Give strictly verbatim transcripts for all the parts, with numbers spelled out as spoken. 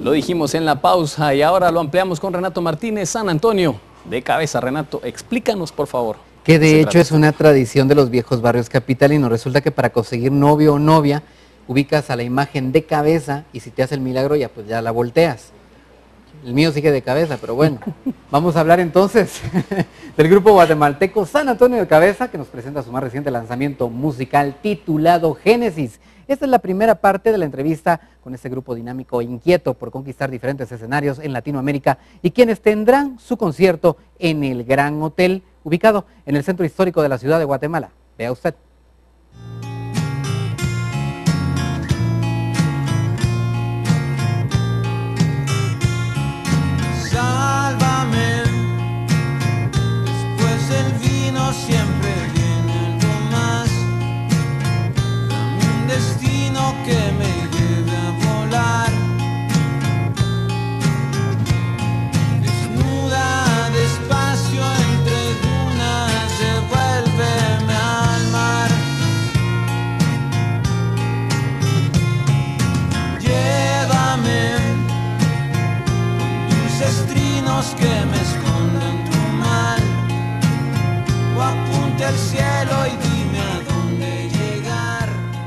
Lo dijimos en la pausa y ahora lo ampliamos con Renato Martínez, San Antonio de Cabeza. Renato, explícanos por favor. Que de hecho es una tradición de los viejos barrios capitalinos. Resulta que para conseguir novio o novia ubicas a la imagen de cabeza y si te hace el milagro ya pues ya la volteas. El mío sigue de cabeza, pero bueno. Vamos a hablar entonces del grupo guatemalteco San Antonio de Cabeza, que nos presenta su más reciente lanzamiento musical titulado Génesis. Esta es la primera parte de la entrevista con este grupo dinámico e inquieto por conquistar diferentes escenarios en Latinoamérica y quienes tendrán su concierto en el Gran Hotel, ubicado en el centro histórico de la ciudad de Guatemala. Vea usted. Sálvame, después del vino siempre viene algo más, un destino que me lleve a volar, desnuda despacio entre dunas, devuélveme al mar, llévame dulces trinos que me esconden tu mal, o apunte al cielo y dime a dónde llegar.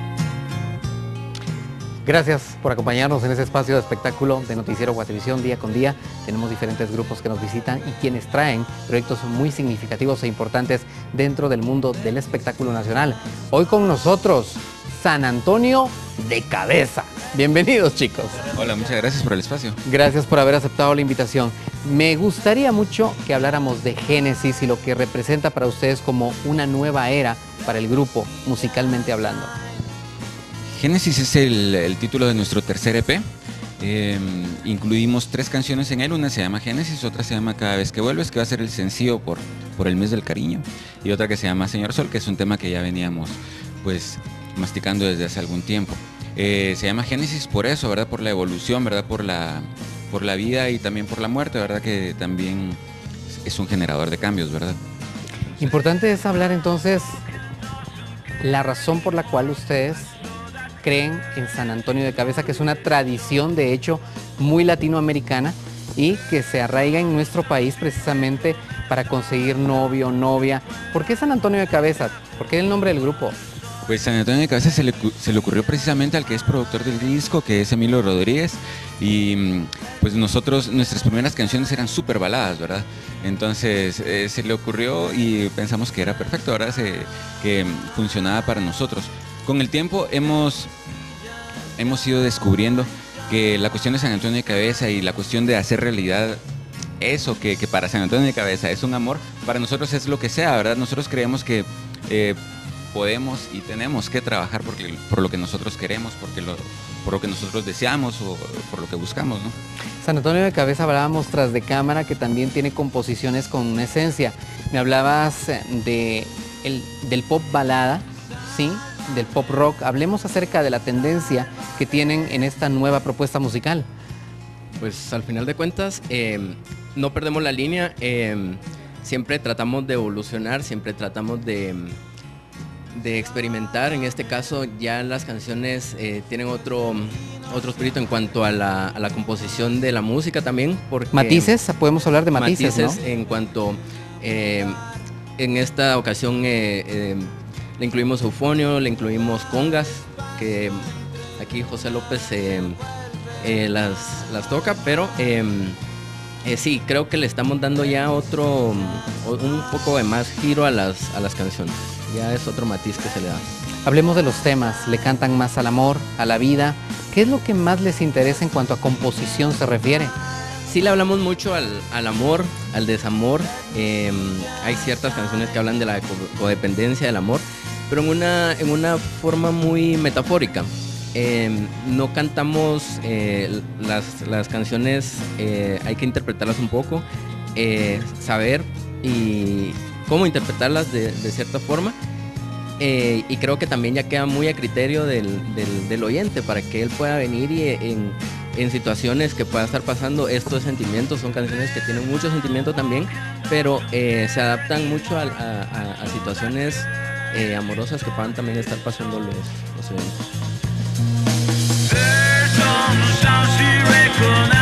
Gracias por acompañarnos en ese espacio de espectáculo de Noticiero Guatevisión día con día. Tenemos diferentes grupos que nos visitan y quienes traen proyectos muy significativos e importantes dentro del mundo del espectáculo nacional. Hoy con nosotros, San Antonio de Cabeza. Bienvenidos, chicos. Hola, muchas gracias por el espacio. Gracias por haber aceptado la invitación. Me gustaría mucho que habláramos de Génesis y lo que representa para ustedes como una nueva era para el grupo, musicalmente hablando. Génesis es el, el título de nuestro tercer E P. Eh, incluimos tres canciones en él, una se llama Génesis, otra se llama Cada vez que vuelves, que va a ser el sencillo por, por el mes del cariño, y otra que se llama Señor Sol, que es un tema que ya veníamos pues masticando desde hace algún tiempo. Eh, se llama Génesis por eso, ¿verdad? Por la evolución, ¿verdad? Por la, por la vida y también por la muerte, ¿verdad? Que también es un generador de cambios, ¿verdad? Importante es hablar entonces la razón por la cual ustedes creen en San Antonio de Cabeza, que es una tradición de hecho muy latinoamericana y que se arraiga en nuestro país precisamente para conseguir novio o novia. ¿Por qué San Antonio de Cabeza? ¿Por qué el nombre del grupo? Pues San Antonio de Cabeza se le, se le ocurrió precisamente al que es productor del disco, que es Emilio Rodríguez, y pues nosotros, nuestras primeras canciones eran súper baladas, ¿verdad? Entonces eh, se le ocurrió y pensamos que era perfecto, ¿verdad? Se, que funcionaba para nosotros. Con el tiempo hemos, hemos ido descubriendo que la cuestión de San Antonio de Cabeza y la cuestión de hacer realidad eso que, que para San Antonio de Cabeza es un amor, para nosotros es lo que sea, ¿verdad? Nosotros creemos que eh, podemos y tenemos que trabajar porque, por lo que nosotros queremos, porque lo, por lo que nosotros deseamos o por lo que buscamos, ¿no? San Antonio de Cabeza, hablábamos tras de cámara que también tiene composiciones con una esencia. Me hablabas de el, del pop balada, ¿sí? Del pop rock. Hablemos acerca de la tendencia que tienen en esta nueva propuesta musical. Pues al final de cuentas, eh, no perdemos la línea, eh, siempre tratamos de evolucionar, siempre tratamos de... de experimentar. En este caso ya las canciones eh, tienen otro, otro espíritu en cuanto a la, a la composición de la música también. Porque Matices, podemos hablar de matices, matices, ¿no? En cuanto, eh, en esta ocasión eh, eh, le incluimos eufonio, le incluimos congas, que aquí José López eh, eh, las, las toca, pero eh, eh, sí, creo que le estamos dando ya otro, un poco de más giro a las, a las canciones. Ya es otro matiz que se le da. Hablemos de los temas. ¿Le cantan más al amor, a la vida? ¿Qué es lo que más les interesa en cuanto a composición se refiere? Sí le hablamos mucho al, al amor, al desamor. Eh, hay ciertas canciones que hablan de la codependencia del amor, pero en una, en una forma muy metafórica. Eh, no cantamos eh, las, las canciones, eh, hay que interpretarlas un poco, eh, saber y cómo interpretarlas de, de cierta forma, eh, y creo que también ya queda muy a criterio del, del, del oyente para que él pueda venir y en, en situaciones que pueda estar pasando estos sentimientos. Son canciones que tienen mucho sentimiento también, pero eh, se adaptan mucho a, a, a situaciones eh, amorosas que puedan también estar pasando los, los eventos.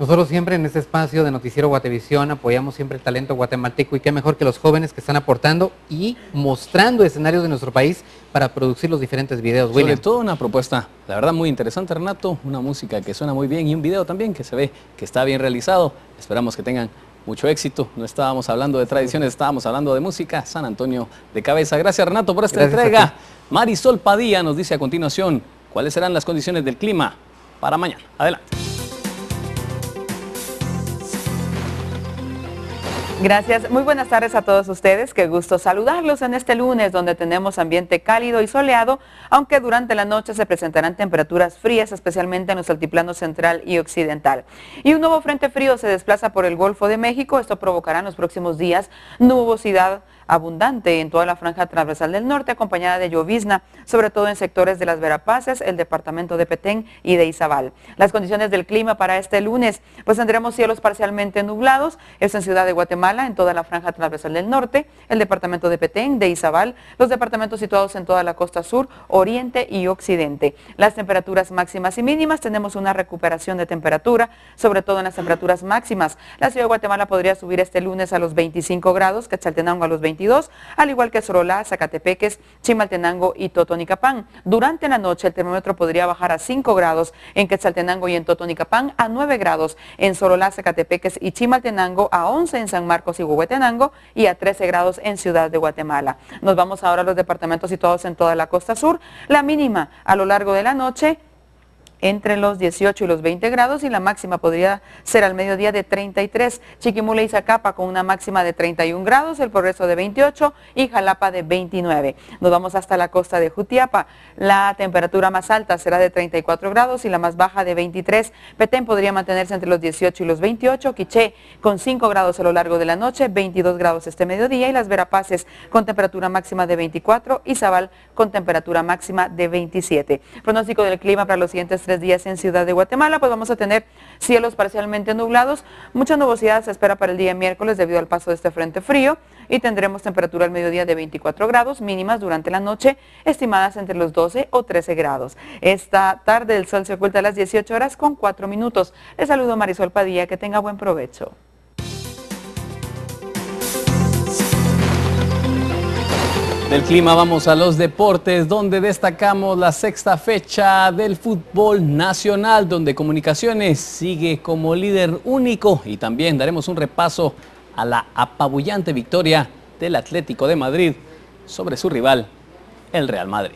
Nosotros siempre en este espacio de Noticiero Guatevisión apoyamos siempre el talento guatemalteco y qué mejor que los jóvenes que están aportando y mostrando escenarios de nuestro país para producir los diferentes videos. Sobre William. todo una propuesta, la verdad, muy interesante, Renato, una música que suena muy bien y un video también que se ve que está bien realizado. Esperamos que tengan mucho éxito. No estábamos hablando de tradiciones, estábamos hablando de música. San Antonio de cabeza. Gracias, Renato, por esta Gracias entrega. Marisol Padilla nos dice a continuación cuáles serán las condiciones del clima para mañana. Adelante. Gracias. Muy buenas tardes a todos ustedes. Qué gusto saludarlos en este lunes donde tenemos ambiente cálido y soleado, aunque durante la noche se presentarán temperaturas frías, especialmente en los altiplanos central y occidental. Y un nuevo frente frío se desplaza por el Golfo de México. Esto provocará en los próximos días nubosidad abundante en toda la franja transversal del norte, acompañada de llovizna, sobre todo en sectores de las Verapaces, el departamento de Petén y de Izabal. Las condiciones del clima para este lunes, pues tendremos cielos parcialmente nublados, esto en Ciudad de Guatemala, en toda la franja transversal del norte, el departamento de Petén, de Izabal, los departamentos situados en toda la costa sur, oriente y occidente. Las temperaturas máximas y mínimas, tenemos una recuperación de temperatura, sobre todo en las temperaturas máximas. La Ciudad de Guatemala podría subir este lunes a los veinticinco grados, Quetzaltenango a los veintidós, al igual que Sorolá, Zacatepeques, Chimaltenango y Totonicapán. Durante la noche el termómetro podría bajar a cinco grados en Quetzaltenango y en Totonicapán, a nueve grados en Sorolá, Zacatepeques y Chimaltenango, a once en San Marcos y Huehuetenango y a trece grados en Ciudad de Guatemala. Nos vamos ahora a los departamentos situados en toda la costa sur. La mínima a lo largo de la noche entre los dieciocho y los veinte grados y la máxima podría ser al mediodía de treinta y tres. Chiquimula y Zacapa con una máxima de treinta y un grados, El Progreso de veintiocho y Jalapa de veintinueve. Nos vamos hasta la costa de Jutiapa. La temperatura más alta será de treinta y cuatro grados y la más baja de veintitrés. Petén podría mantenerse entre los dieciocho y los veintiocho. Quiché con cinco grados a lo largo de la noche, veintidós grados este mediodía y las Verapaces con temperatura máxima de veinticuatro y Zabal con temperatura máxima de veintisiete. Pronóstico del clima para los siguientes tres días en Ciudad de Guatemala, pues vamos a tener cielos parcialmente nublados, mucha nubosidad se espera para el día miércoles debido al paso de este frente frío y tendremos temperatura al mediodía de veinticuatro grados, mínimas durante la noche estimadas entre los doce o trece grados. Esta tarde el sol se oculta a las dieciocho horas con cuatro minutos. Les saludo Marisol Padilla, que tenga buen provecho. Del clima vamos a los deportes, donde destacamos la sexta fecha del fútbol nacional, donde Comunicaciones sigue como líder único y también daremos un repaso a la apabullante victoria del Atlético de Madrid sobre su rival, el Real Madrid.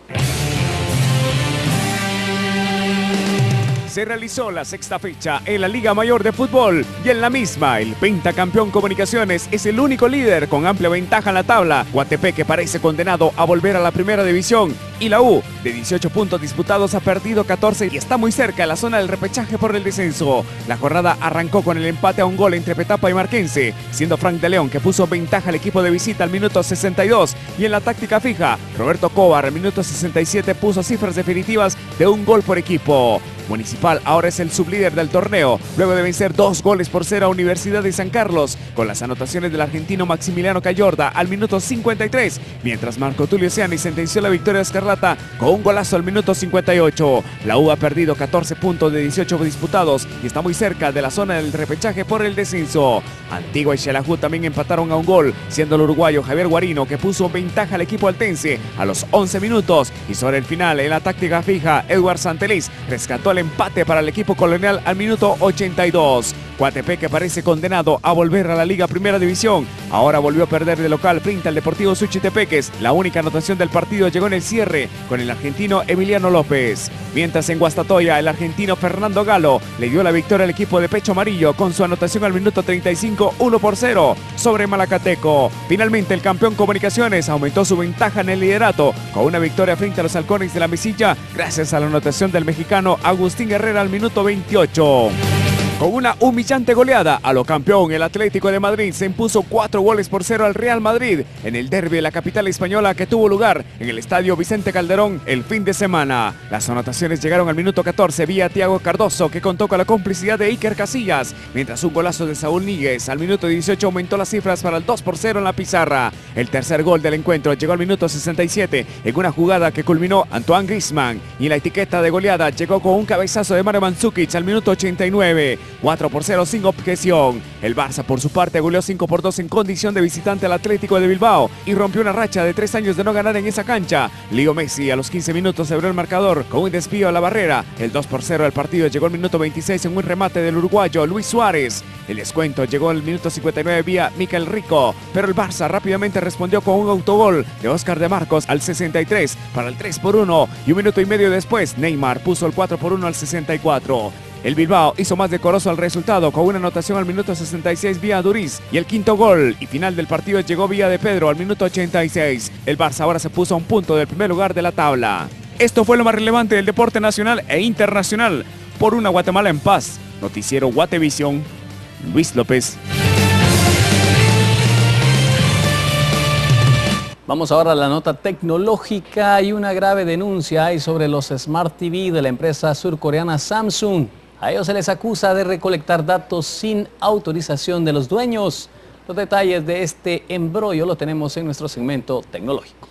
Se realizó la sexta fecha en la Liga Mayor de Fútbol y en la misma el pentacampeón Comunicaciones es el único líder con amplia ventaja en la tabla. Guatepeque parece condenado a volver a la primera división y la U, de dieciocho puntos disputados, ha perdido catorce y está muy cerca de la zona del repechaje por el descenso. La jornada arrancó con el empate a un gol entre Petapa y Marquense, siendo Frank de León que puso ventaja al equipo de visita al minuto sesenta y dos y en la táctica fija, Roberto Cobar al minuto sesenta y siete puso cifras definitivas de un gol por equipo. Municipal ahora es el sublíder del torneo, luego de vencer dos goles por cero a Universidad de San Carlos, con las anotaciones del argentino Maximiliano Cayorda al minuto cincuenta y tres, mientras Marco Tulio Ciani sentenció la victoria escarlata con un golazo al minuto cincuenta y ocho. La U ha perdido catorce puntos de dieciocho disputados y está muy cerca de la zona del repechaje por el descenso. Antigua y Xelajú también empataron a un gol, siendo el uruguayo Javier Guarino que puso ventaja al equipo altense a los once minutos y sobre el final en la táctica fija, Edward Santeliz rescató el empate para el equipo colonial al minuto ochenta y dos. Guatepeque parece condenado a volver a la Liga Primera División. Ahora volvió a perder de local frente al Deportivo Suchitepeques. La única anotación del partido llegó en el cierre con el argentino Emiliano López. Mientras en Guastatoya el argentino Fernando Galo le dio la victoria al equipo de Pecho Amarillo con su anotación al minuto treinta y cinco, uno por cero sobre Malacateco. Finalmente el campeón Comunicaciones aumentó su ventaja en el liderato con una victoria frente a los Halcones de la Mesilla gracias a la anotación del mexicano Agustín Herrera al minuto veintiocho. Con una humillante goleada a lo campeón, el Atlético de Madrid se impuso cuatro goles por cero al Real Madrid en el derbi de la capital española que tuvo lugar en el estadio Vicente Calderón el fin de semana. Las anotaciones llegaron al minuto catorce vía Thiago Cardoso, que contó con la complicidad de Iker Casillas, mientras un golazo de Saúl Níguez al minuto dieciocho aumentó las cifras para el dos por cero en la pizarra. El tercer gol del encuentro llegó al minuto sesenta y siete en una jugada que culminó Antoine Griezmann, y la etiqueta de goleada llegó con un cabezazo de Mario Mandzukic al minuto ochenta y nueve. cuatro por cero sin objeción. El Barça por su parte goleó cinco por dos en condición de visitante al Atlético de Bilbao y rompió una racha de tres años de no ganar en esa cancha. Leo Messi a los quince minutos abrió el marcador con un desvío a la barrera. El dos por cero del partido llegó al minuto veintiséis en un remate del uruguayo Luis Suárez. El descuento llegó al minuto cincuenta y nueve vía Mikel Rico, pero el Barça rápidamente respondió con un autogol de Óscar de Marcos al sesenta y tres para el tres por uno y un minuto y medio después Neymar puso el cuatro por uno al sesenta y cuatro. El Bilbao hizo más decoroso el resultado con una anotación al minuto sesenta y seis vía Duriz y el quinto gol y final del partido llegó vía de Pedro al minuto ochenta y seis. El Barça ahora se puso a un punto del primer lugar de la tabla. Esto fue lo más relevante del deporte nacional e internacional. Por una Guatemala en paz, noticiero Guatevisión, Luis López. Vamos ahora a la nota tecnológica y una grave denuncia hay sobre los Smart T V de la empresa surcoreana Samsung. A ellos se les acusa de recolectar datos sin autorización de los dueños. Los detalles de este embrollo lo tenemos en nuestro segmento tecnológico.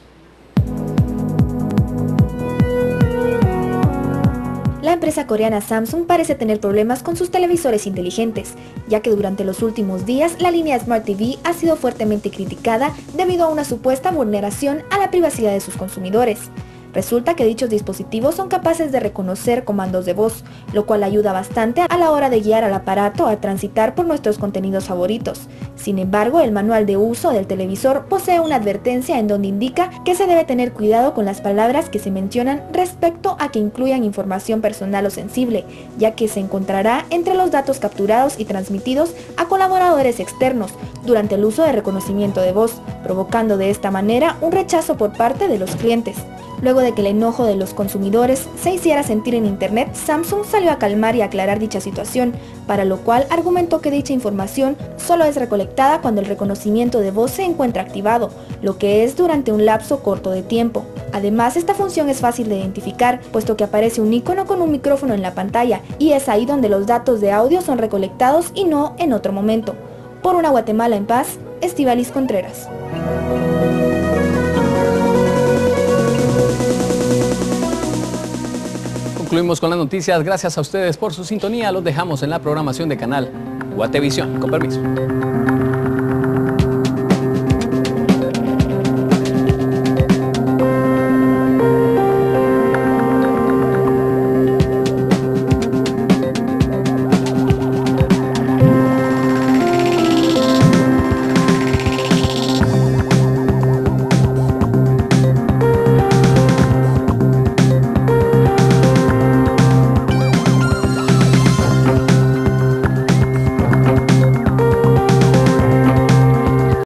La empresa coreana Samsung parece tener problemas con sus televisores inteligentes, ya que durante los últimos días la línea Smart T V ha sido fuertemente criticada debido a una supuesta vulneración a la privacidad de sus consumidores. Resulta que dichos dispositivos son capaces de reconocer comandos de voz, lo cual ayuda bastante a la hora de guiar al aparato a transitar por nuestros contenidos favoritos. Sin embargo, el manual de uso del televisor posee una advertencia en donde indica que se debe tener cuidado con las palabras que se mencionan respecto a que incluyan información personal o sensible, ya que se encontrará entre los datos capturados y transmitidos a colaboradores externos durante el uso de reconocimiento de voz, provocando de esta manera un rechazo por parte de los clientes. Luego de que el enojo de los consumidores se hiciera sentir en internet, Samsung salió a calmar y aclarar dicha situación, para lo cual argumentó que dicha información solo es recolectada cuando el reconocimiento de voz se encuentra activado, lo que es durante un lapso corto de tiempo. Además, esta función es fácil de identificar, puesto que aparece un icono con un micrófono en la pantalla, y es ahí donde los datos de audio son recolectados y no en otro momento. Por una Guatemala en paz, Estíbaliz Contreras. Concluimos con las noticias. Gracias a ustedes por su sintonía. Los dejamos en la programación de Canal Guatevisión. Con permiso.